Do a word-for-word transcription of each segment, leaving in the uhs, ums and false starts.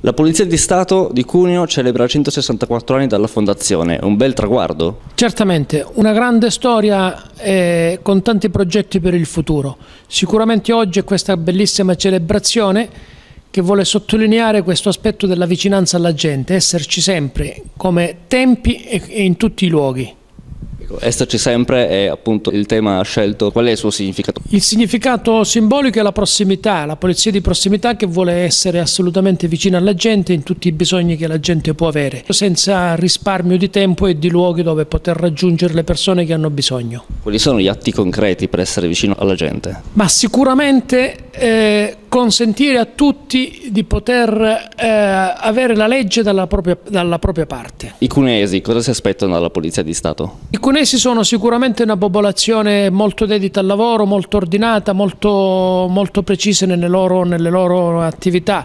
La Polizia di Stato di Cuneo celebra centosessantaquattro anni dalla fondazione, un bel traguardo. Certamente, una grande storia eh, con tanti progetti per il futuro. Sicuramente oggi è questa bellissima celebrazione che vuole sottolineare questo aspetto della vicinanza alla gente, esserci sempre come tempi e, e in tutti i luoghi. Esserci sempre è appunto il tema scelto. Qual è il suo significato? Il significato simbolico è la prossimità, la polizia di prossimità che vuole essere assolutamente vicina alla gente in tutti i bisogni che la gente può avere, senza risparmio di tempo e di luoghi dove poter raggiungere le persone che hanno bisogno. Quali sono gli atti concreti per essere vicino alla gente? Ma sicuramente eh, consentire a tutti di poter eh, avere la legge dalla propria, dalla propria parte. I cuneesi cosa si aspettano dalla Polizia di Stato? I cuneesi sono sicuramente una popolazione molto dedita al lavoro, molto ordinata, molto, molto precisa nelle loro, nelle loro attività,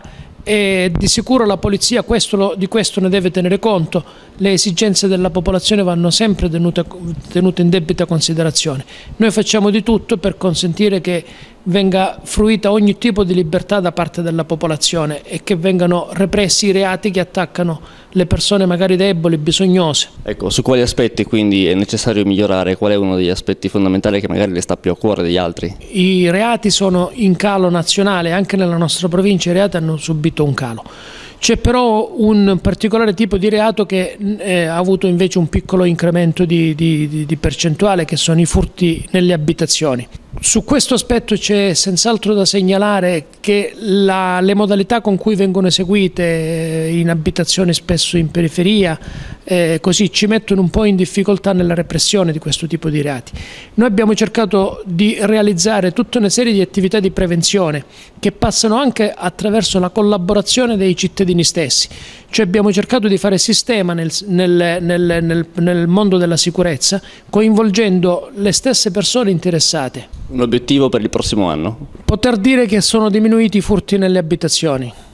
e di sicuro la polizia questo, di questo ne deve tenere conto. Le esigenze della popolazione vanno sempre tenute, tenute in debita considerazione. Noi facciamo di tutto per consentire che venga fruita ogni tipo di libertà da parte della popolazione e che vengano repressi i reati che attaccano le persone magari deboli, bisognose. Ecco, su quali aspetti quindi è necessario migliorare? Qual è uno degli aspetti fondamentali che magari le sta più a cuore degli altri? I reati sono in calo nazionale, anche nella nostra provincia i reati hanno subito un calo. C'è però un particolare tipo di reato che eh, ha avuto invece un piccolo incremento di, di, di percentuale, che sono i furti nelle abitazioni. Su questo aspetto c'è senz'altro da segnalare che la, le modalità con cui vengono eseguite in abitazioni spesso in periferia eh, così ci mettono un po' in difficoltà nella repressione di questo tipo di reati. Noi abbiamo cercato di realizzare tutta una serie di attività di prevenzione che passano anche attraverso la collaborazione dei cittadini stessi. Cioè abbiamo cercato di fare sistema nel, nel, nel, nel, nel mondo della sicurezza, coinvolgendo le stesse persone interessate. Un obiettivo per il prossimo anno? Poter dire che sono diminuiti i furti nelle abitazioni.